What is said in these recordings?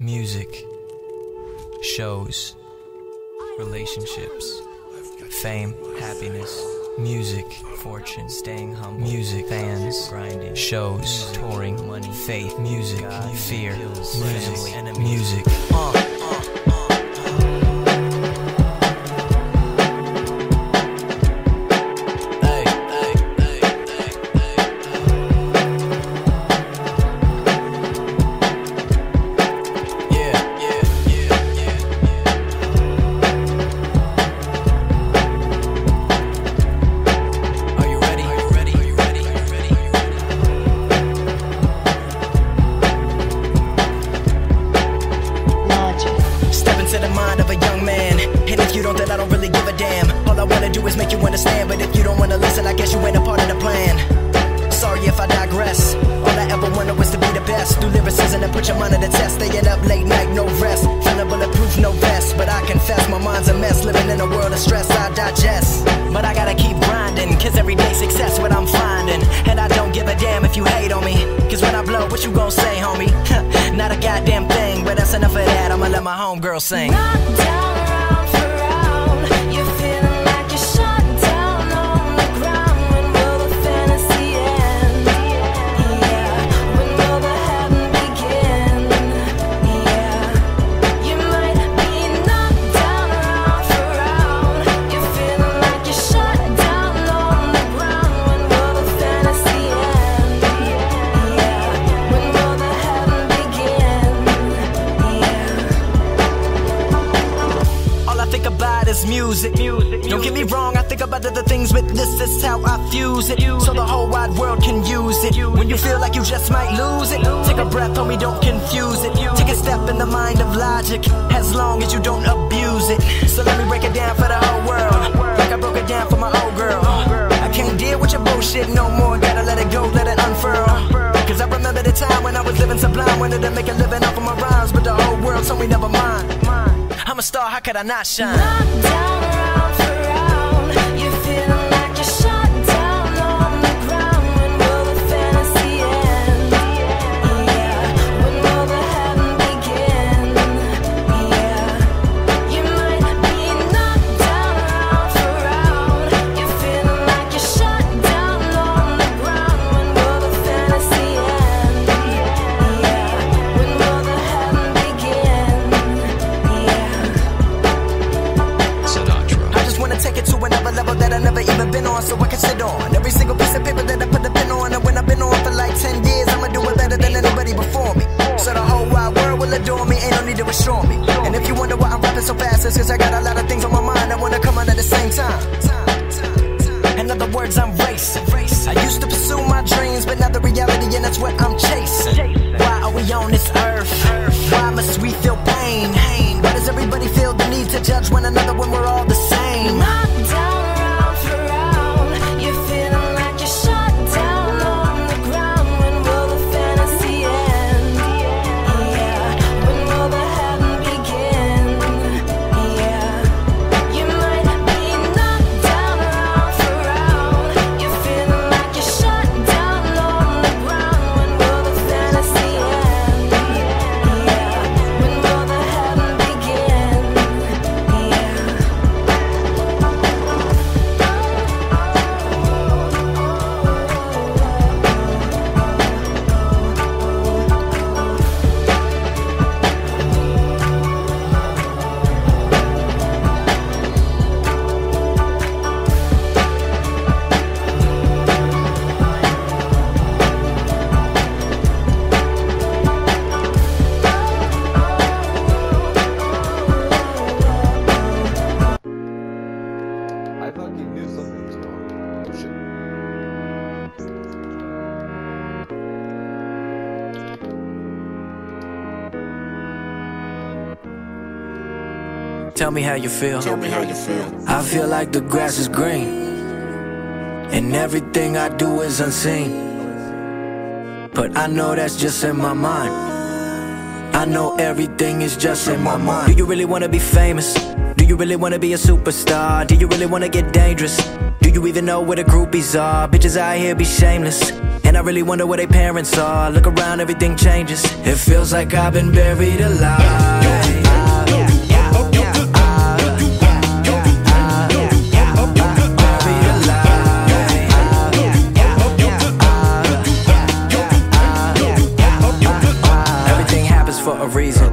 Music, shows, relationships, fame, happiness, music, fortune, staying humble, music, fans, grinding, shows, touring, money, faith, music, fear, music, music. Sing. Music. Don't get me wrong, I think about other things, but this is how I fuse it, so the whole wide world can use it. When you feel like you just might lose it, take a breath, homie, don't confuse it. Take a step in the mind of logic, as long as you don't abuse it. So let me break it down for the whole world, like I broke it down for my old girl. I can't deal with your bullshit no more, gotta let it go, let it unfurl. Cause I remember the time when I was living sublime, wanted to make a living off of my rhymes, but the whole world told me never mind. I'm a star, how could I not shine? Knocked down around for round, you feeling like you're shot down on the ground. When will the fantasy end? Yeah, when will the heaven begin? Yeah, you might be knocked down around for round, you feeling like you're shot down on the ground. When will the fantasy end? Yeah, when will the heaven begin? Take it to another level that I never even been on, so I can sit on every single piece of paper that I put the pen on. And when I've been on for like 10 years, I'ma do it better than anybody before me. So the whole wide world will adore me, ain't no need to restore me. And if you wonder why I'm rapping so fast, it's cause I got a lot of things on my mind I wanna come on at the same time. In other words, I'm racing. I used to pursue my dreams, but now the reality, and that's what I'm chasing. Why are we on this earth? Why must we feel pain? Why does everybody feel the need to judge one another when we're all the same? Knocked down around for round, you feeling like you're shot down on the ground. When will the fantasy end? Yeah, when will the heaven begin? Yeah, you might be knocked down around for round, you feeling like you're shot down on the ground. When will the fantasy end? Yeah, when will the heaven begin? Yeah. I fucking knew something was wrong. Oh shit. Tell me how you feel. Tell me how you feel. I feel like the grass is green, and everything I do is unseen. But I know that's just in my mind. I know everything is just in my mind. Do you really wanna be famous? Do you really wanna be a superstar? Do you really wanna get dangerous? Do you even know where the groupies are? Bitches out here be shameless, And I really wonder where their parents are. Look around, everything changes. It feels like I've been buried alive. Everything happens for a reason.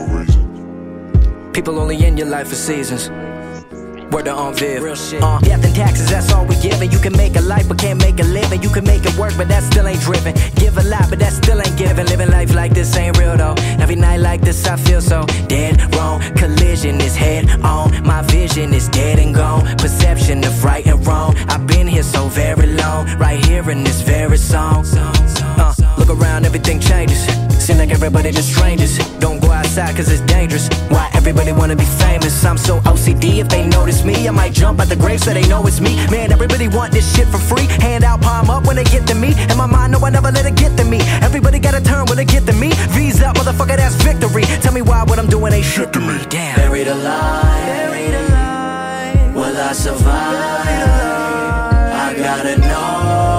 People only in your life for seasons. Word to on Viv. Real shit. Death and taxes, that's all we giving. You can make a life, but can't make a living. You can make it work, but that still ain't driven. Give a lot, but that still ain't giving. Living life like this ain't real though. Every night like this, I feel so dead wrong. Collision is head on. My vision is dead and gone. Perception of right and wrong. I've been here so very long. Right here in this very song. Look around, everything changes. Seem like everybody just strangers. Don't go outside cause it's dangerous. Why everybody wanna be famous? I'm so OCD, if they notice me I might jump out the grave so they know it's me. Man, everybody want this shit for free. Hand out, palm up when they get to me. In my mind, no, I never let it get to me. Everybody gotta turn when they get to me. V's up, motherfucker, that's victory. Tell me why what I'm doing ain't shit to me. Damn. Buried alive, buried alive. Will I survive? I gotta know.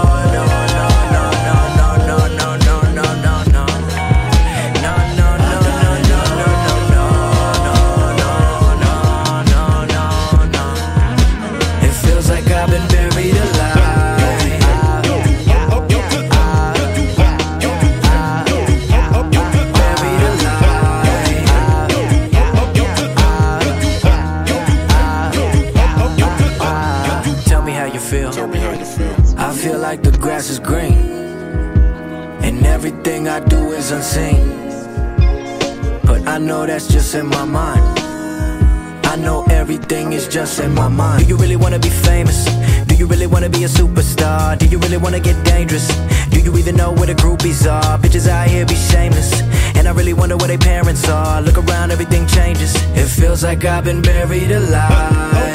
I feel like the grass is green, and everything I do is unseen. But I know that's just in my mind. I know everything is just in my mind. Do you really wanna be famous? Do you really wanna be a superstar? Do you really wanna get dangerous? Do you even know where the groupies are? Bitches out here be shameless, and I really wonder where their parents are. Look around, everything changes. It feels like I've been buried alive.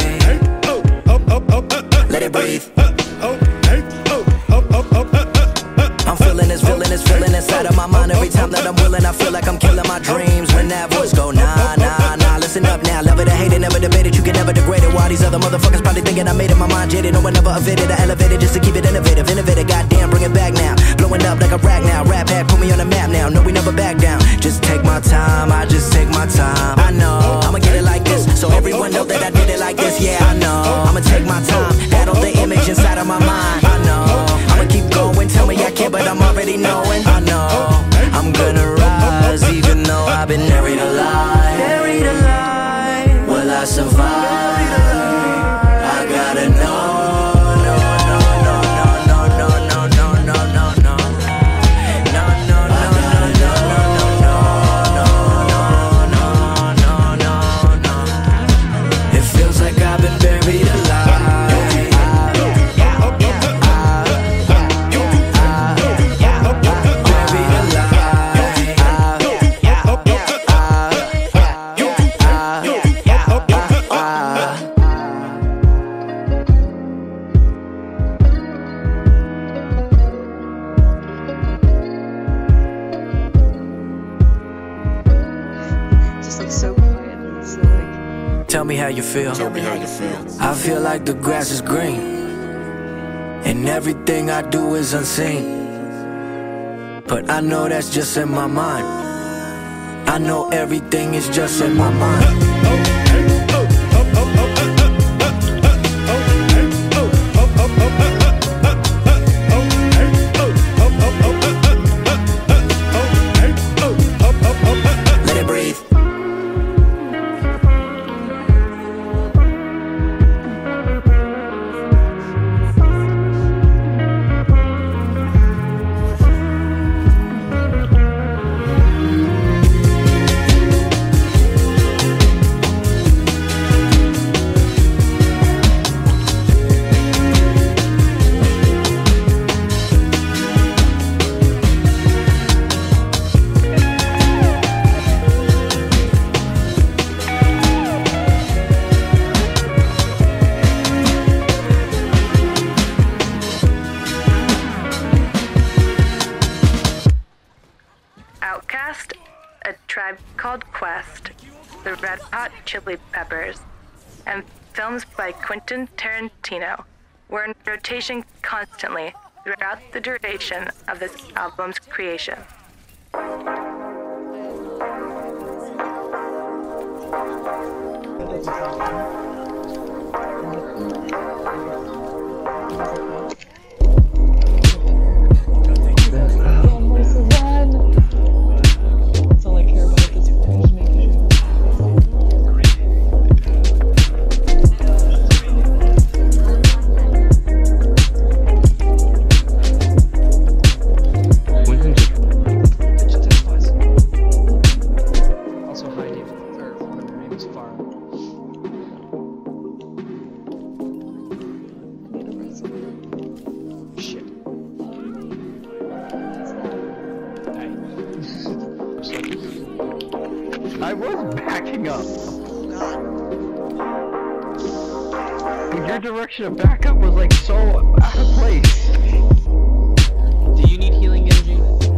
Let it breathe. I'm feeling this feeling inside of my mind. Every time that I'm willing, I feel like I'm killing my dreams. When that voice go, nah, nah, nah. Listen up now, love it or hate it, never debate it. You can never degrade it. While these other motherfuckers probably thinking I made it, my mind jaded. No one ever evaded or elevated just to keep it innovative. Innovative, goddamn, bring it back now. Blowing up like a rag now. Rap hat, put me on the map now. No, we never back down. Just take my time, I just take my time. I know, I'ma get it like this, so everyone know that I did it like this. Yeah, I know, I'ma take my time. Battle the image inside of my mind. I know, I'ma keep going. Tell me I can't, but I'm already knowing. I know, I'm gonna rise, even though I've been buried alive. Buried alive. Will I survive? I gotta know. Tell me how you feel. Tell me how you feel. I feel like the grass is green, and everything I do is unseen. But I know that's just in my mind. I know everything is just in my mind. Let it breathe. Outkast, A Tribe Called Quest, The Red Hot Chili Peppers, and films by Quentin Tarantino were in rotation constantly throughout the duration of this album's creation. That's all I care about at this point, just making sure. Also, hi, David, or whatever her name is, Farah. Shit. I was backing up. But your direction of backup was like so out of place. Do you need healing energy?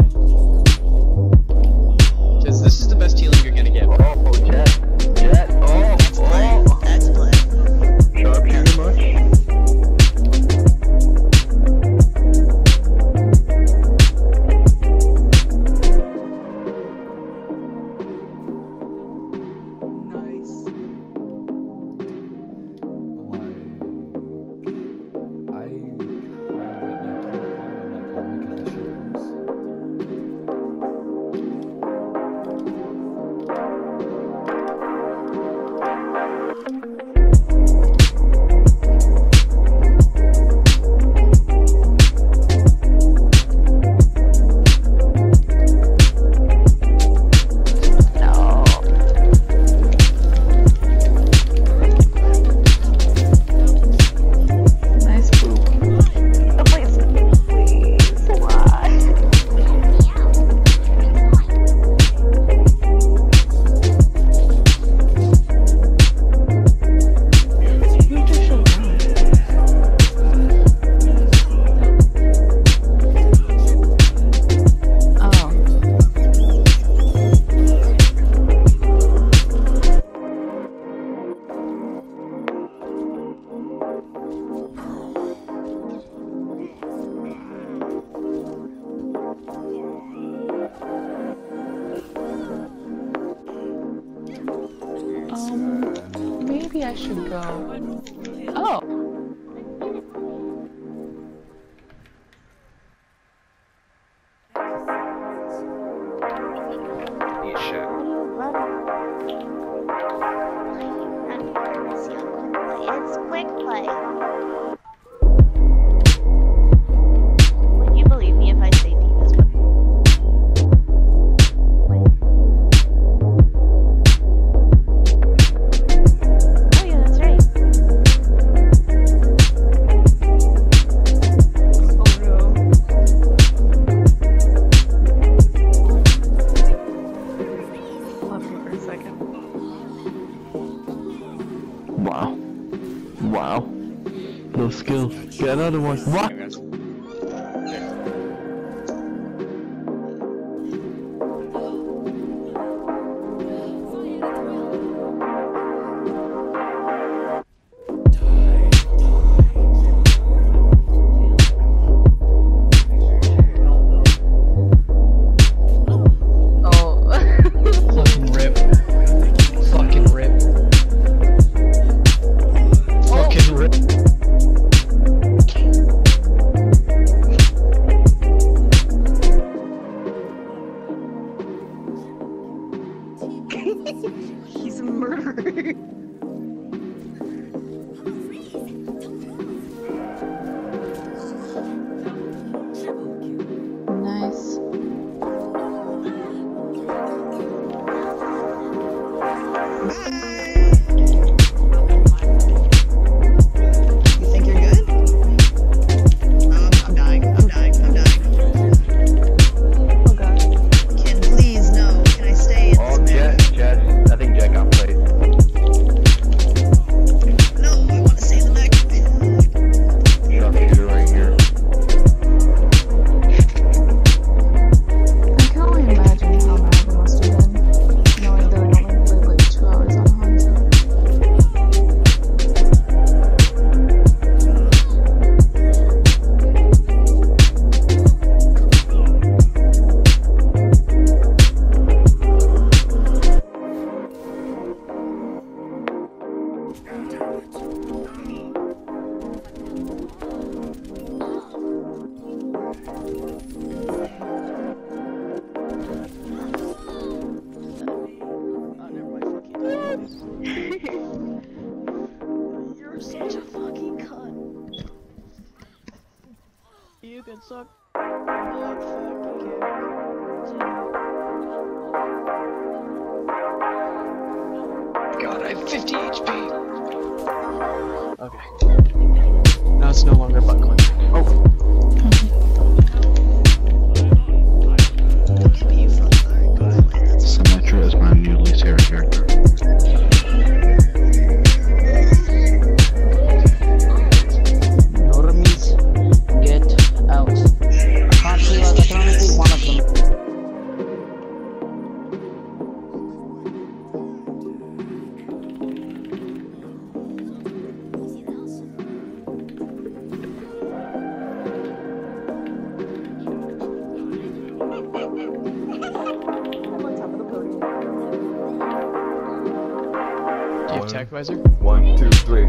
Because this is the best healing you're gonna get. Oh, Jet, oh, oh. That's play. Sharpshooter much? Maybe I should go. Oh. Eat shit. It's quick play. Would you believe me if I say deep as well? Wait. Oh yeah, that's right. Oh no. Left me for a second. Wow. Wow. No skill. Get another one. What? Oh. Fucking rip. Fucking rip. Fucking rip. He's a murderer. Nice. You think you're good? I'm dying. Oh god. Can please no. Can I stay in Oh, this match? Jet. I think Jet got played. No, I want to stay in the match. Sharpshooter right here. I can only imagine how mad they must have been, knowing they would only played like 2 hours on hard. You're such a fucking cunt. You can suck my fucking God, I have 50 HP. Okay. Now it's no longer buckling. Oh. Symmetra is my new least favorite character. Normies, get out. I can't see like I can only see one of them. Do you have Tech Visor? 1, 2, 3.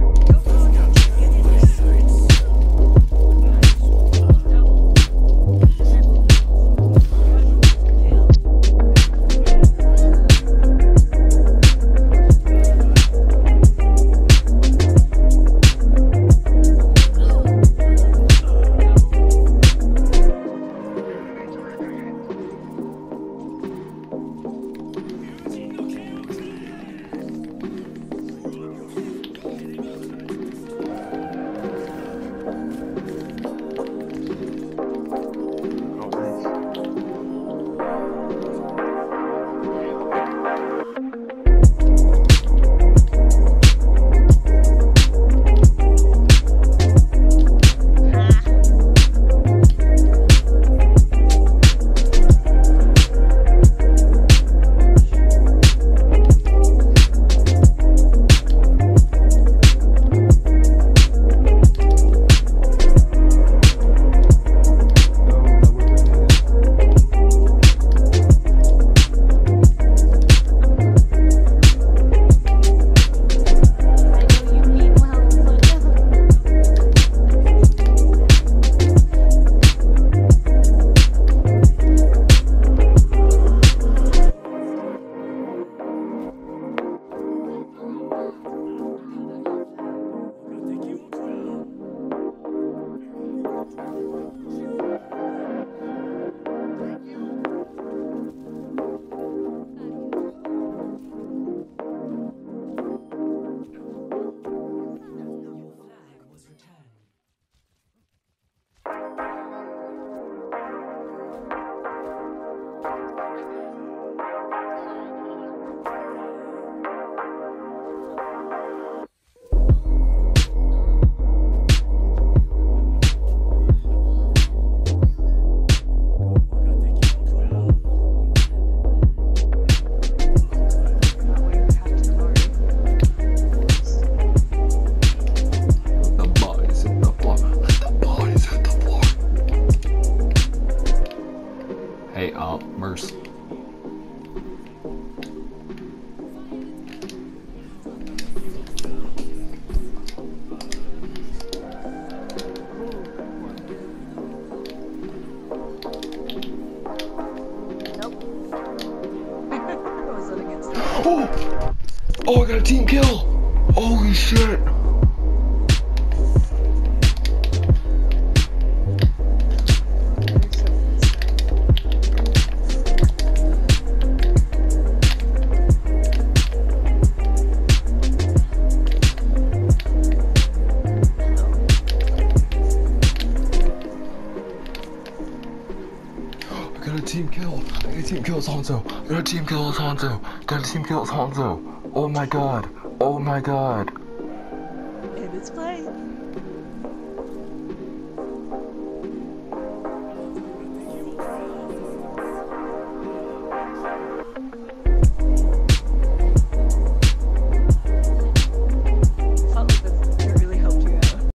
Merce. Oh! Oh, I got a team kill! Holy shit! I got a team kill! I got a team kill as Hanzo! I got a team kill as Hanzo! Got a team kill as Hanzo! Oh my god! Oh my god!